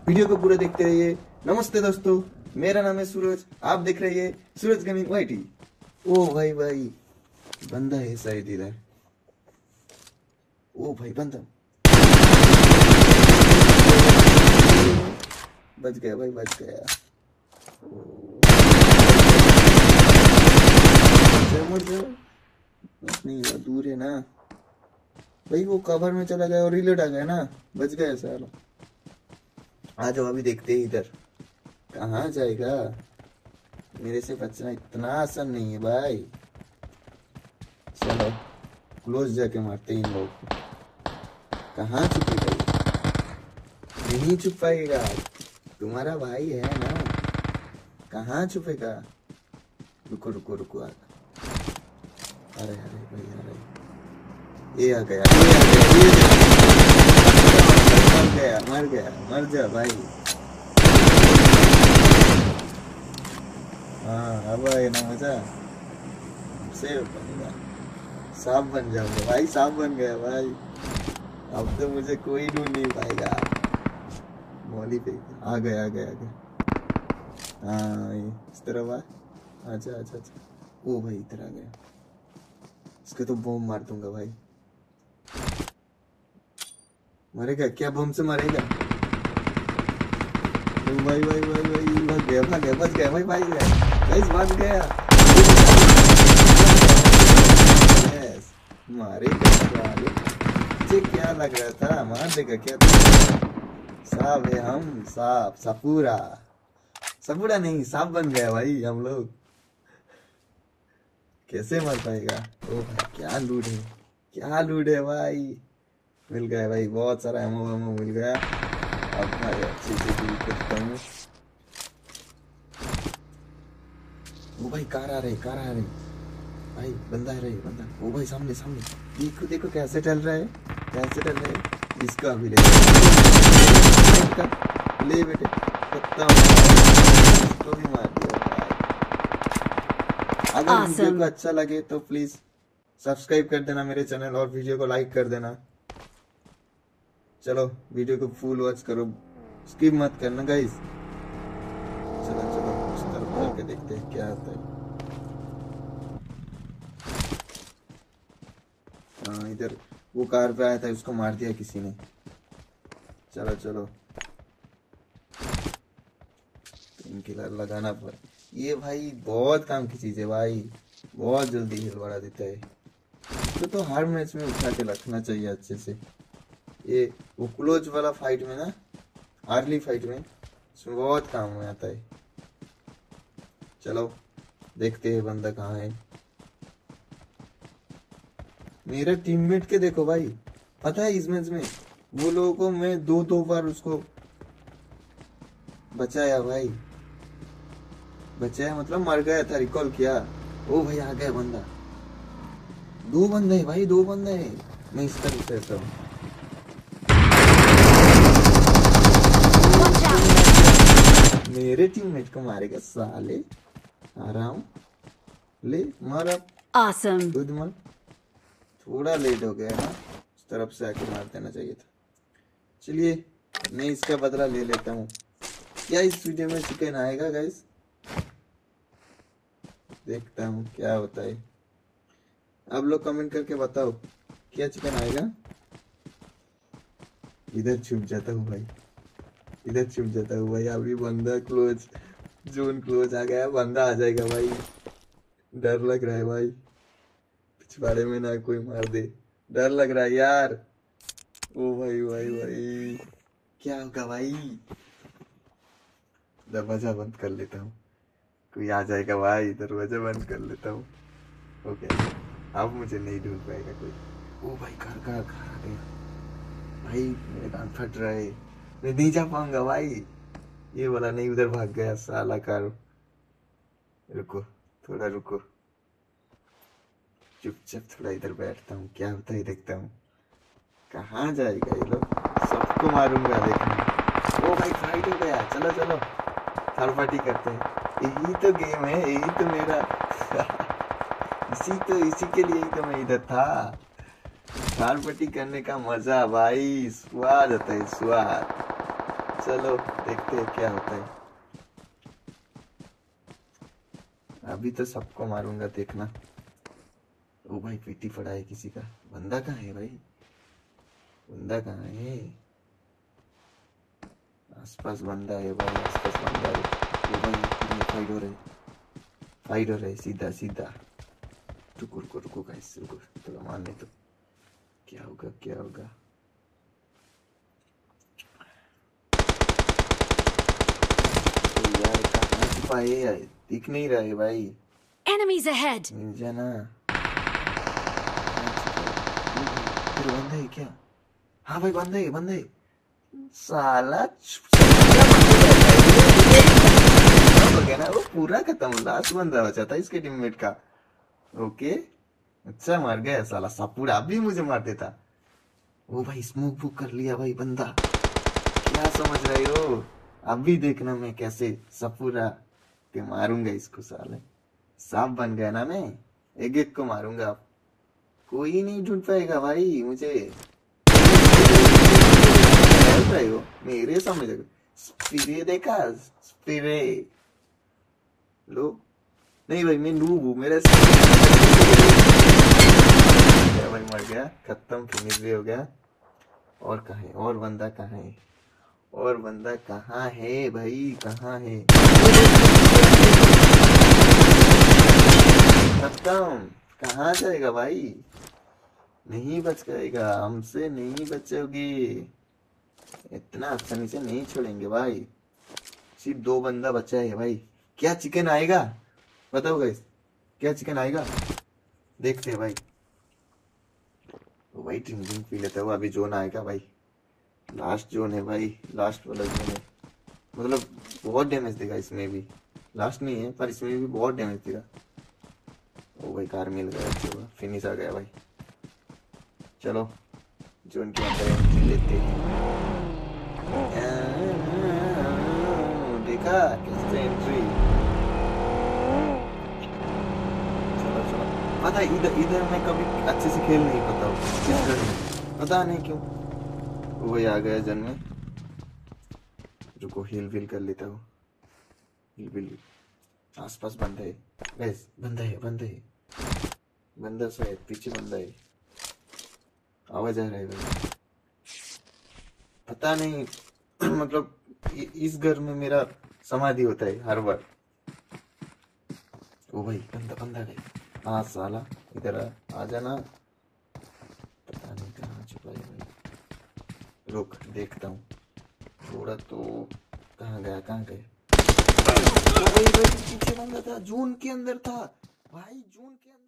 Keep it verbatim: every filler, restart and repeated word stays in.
Video को पूरा देखते रहिए। नमस्ते दोस्तों, मेरा नाम है सूरज, आप देख रहे हैं सूरज गेमिंग वाईटी। ओ भाई भाई बंदा है शायद इधर। ओ भाई बंदा बच गया भाई, बच गया। नहीं वो दूर है ना भाई, वो कवर में चला गया और रिलोड आ गया ना, बच गया साला। आ जाओ अभी देखते हैं इधर कहाँ जाएगा। मेरे से बचना इतना आसान नहीं है भाई। चलो क्लोज जाके मारते इन लोग को। कहाँ छुपेगा? नहीं छुप पाएगा, तुम्हारा भाई है ना, कहाँ छुपेगा? रुको रुको रुको आ अरे अरे भाई अरे ये आ गया, ये आ गया, ये मर गया, मर गया, मर जा भाई। हाँ अब आए ना मजा, सेव बनेगा, सांप बन जाऊंगा भाई, सांप बन गया भाई। अब तो मुझे कोई ढूंढ नहीं पाएगा। मौली पे आ गया, आ गया, आ गया। हाँ इस तरफ आ, अच्छा अच्छा अच्छा। ओ भाई इधर आ गया, इसको तो बम मार दूंगा भाई। मरेगा क्या? बम से मरेगा? ओ भाई भाई भाई भाई भाग गया, भाग गया, बच गया भाई, भाई गया गाइस, भाग गया। यस मारेगा साले, मुझे क्या लग रहा था मार देगा क्या? सांप है हम, सांप, सपूरा, सपूरा नहीं सांप बन गया भाई हम लोग। कैसे मर पाएगा? ओ भाई क्या लूट है, क्या लूट है भाई। मिल गया भाई, बहुत सारा एमो वेमो मिल गया। अब भाई अच्छे से डील करता हूँ। वो भाई कार आ रही, कार आ रही भाई, बंदा आ रही, बंदा। वो भाई सामने सामने देखो देखो कैसे चल रहा है, कैसे चल रहा है। इसका भी ले ले बेटे, कुत्ता इसको भी मार दिया भाई। अगर awesome. वीडियो को अच्छा लगे तो प्लीज सब्सक्राइब कर देना मेरे चैनल और वीडियो को लाइक कर देना। चलो वीडियो को फुल वॉच करो, स्किप मत करना गाइस। चलो चलो उस तरफ जाके देखते हैं क्या आता है। हाँ इधर वो कार पे आया था, उसको मार दिया किसी ने। चलो चलो किलर लगाना पर ये भाई बहुत काम की चीज है भाई, बहुत जल्दी हिल बढ़ा देता है। तो, तो हर मैच में उठा के रखना चाहिए अच्छे से। ये वो क्लोज वाला फाइट में ना, अर्ली फाइट में, इसमें बहुत काम में आता है। चलो देखते हैं बंदा कहाँ है। मेरा टीममेट के देखो भाई, पता है इस मैच में वो लोगों को मैं दो दो बार उसको बचाया भाई, बचाया मतलब मर गया था, रिकॉल किया। ओ भाई आ गया बंदा, दो बंदे हैं भाई, दो बंदे हैं। मैं इस तरफ से रहता हूँ। मेरे टीममेट को मारेगा साले, आराम ले मार। अब awesome. खुद मर, थोड़ा लेट हो गया ना, उस तरफ से आके मार देना चाहिए था। चलिए मैं इसका बदला ले लेता हूँ। क्या इस वीडियो में चिकन आएगा गाइस? देखता हूँ क्या होता है। आप लोग कमेंट करके बताओ क्या चिकन आएगा। इधर छुप जाता हूँ भाई, इधर छुप जाता हूँ भाई। अभी बंदा क्लोज, जोन क्लोज आ गया, बंदा आ जाएगा भाई। डर लग रहा है भाई, पिछवाड़े में ना कोई मार दे, डर लग रहा है यार। ओ भाई भाई भाई क्या होगा भाई? दरवाजा बंद कर लेता हूँ, कोई आ जाएगा भाई, दरवाजा बंद कर लेता हूँ। ओके अब मुझे नहीं ढूंढ पाएगा कोई। ओ भाई घर का घर आ गया भाई, मेरे कान फट रहा है, मैं नहीं जा पाऊंगा भाई। ये वाला नहीं, उधर भाग गया साला कार। रुको थोड़ा रुको, चुपचाप थोड़ा इधर बैठता हूँ, क्या होता है देखता हूँ। कहाँ जाएगा ये लोग, सबको मारूंगा देखना। ओ भाई फाइट हो गया, चलो चलो थर्ड पार्टी करते हैं। यही तो गेम है, यही तो मेरा इसी तो इसी के लिए ही तो मैं इधर था। थर्ड पार्टी करने का मजा भाई, स्वाद आता है स्वाद। चलो देखते हैं क्या होता है। अभी तो सबको मारूंगा, देखना। ओ भाई पीटी पड़ा है किसी का। बंदा कहाँ है भाई? बंदा कहाँ है? आसपास बंदा है भाई, आसपास बंदा है। ओ भाई फाइट हो रहा है, फाइट हो रहा है सीधा सीधा। रुको रुको रुको गाइस, रुको थोड़ा मारने तो। क्या होगा क्या होगा? तो यार कहाँ छुपा है यार? दिख नहीं रहा है भाई। Enemies ahead! मिल जाना। फिर बंदा है क्या? हाँ भाई बंदा है, बंदा है। साला हो गया ना वो, पूरा खत्म। लास्ट बंदा बचा था इसके टीममेट का। ओके अच्छा मार गया साला सापूरा, अभी मुझे मार देता। वो भाई स्मोक बुक कर लिया भाई बंदा। क्या समझ रहे हो? अभी देखना मैं कैसे सपूरा के मारूंगा इसको। साले सांप बन गया ना मैं, एक एक को मारूंगा। कोई नहीं ढूंढ पाएगा भाई मुझे। रहे हो मेरे समझ स्पिरे देखा? स्पिरे लो। नहीं भाई मैं नूब हूँ, मेरा भाई मर गया, खत्म, फिनिश भी हो गया। और कहाँ है? और बंदा कहाँ है? और बंदा कहाँ है भाई? कहाँ है? खत्म। कहाँ जाएगा भाई? नहीं बच जाएगा, हमसे नहीं बचोगे। इतना आसानी से नहीं छोड़ेंगे भाई। सिर्फ दो बंदा बचा है भाई। क्या चिकन आएगा? बताओ गाइस, क्या चिकन आएगा? देखते हैं भाई। भाई ड्रिंक पी लेता हूँ, अभी जोन आएगा भाई। लास्ट जोन है भाई, लास्ट वाला जोन है। मतलब बहुत डैमेज देगा इसमें भी। लास्ट नहीं है पर इसमें भी बहुत डैमेज देगा। ओ भाई कार मिल गया, अच्छा फिनिश आ गया भाई। चलो जोन के अंदर एंट्री लेते हैं। देखा कैसे एंट्री? चलो चलो। पता है इधर इधर मैं कभी अच्छे से खेल नहीं पाता हूँ, पता नहीं क्यों। वही आ गया जन में। रुको हील वील कर लेता हूँ। हील वील। आसपास बंदा है गैस, बंदा है बंदा है बंदा शायद पीछे बंदा है। आवाज आ रहा है भाई, पता नहीं। मतलब इस घर में मेरा समाधि होता है हर बार। ओ भाई बंदा बंदा गया। हाँ साला इधर आ, आ जाना। पता नहीं कहाँ छुपा है भाई। रुक देखता हूँ थोड़ा तो। कहाँ गया कहाँ गया? ओ भाई भाई पीछे बंदा था, जून के अंदर था भाई, जून के अंदर।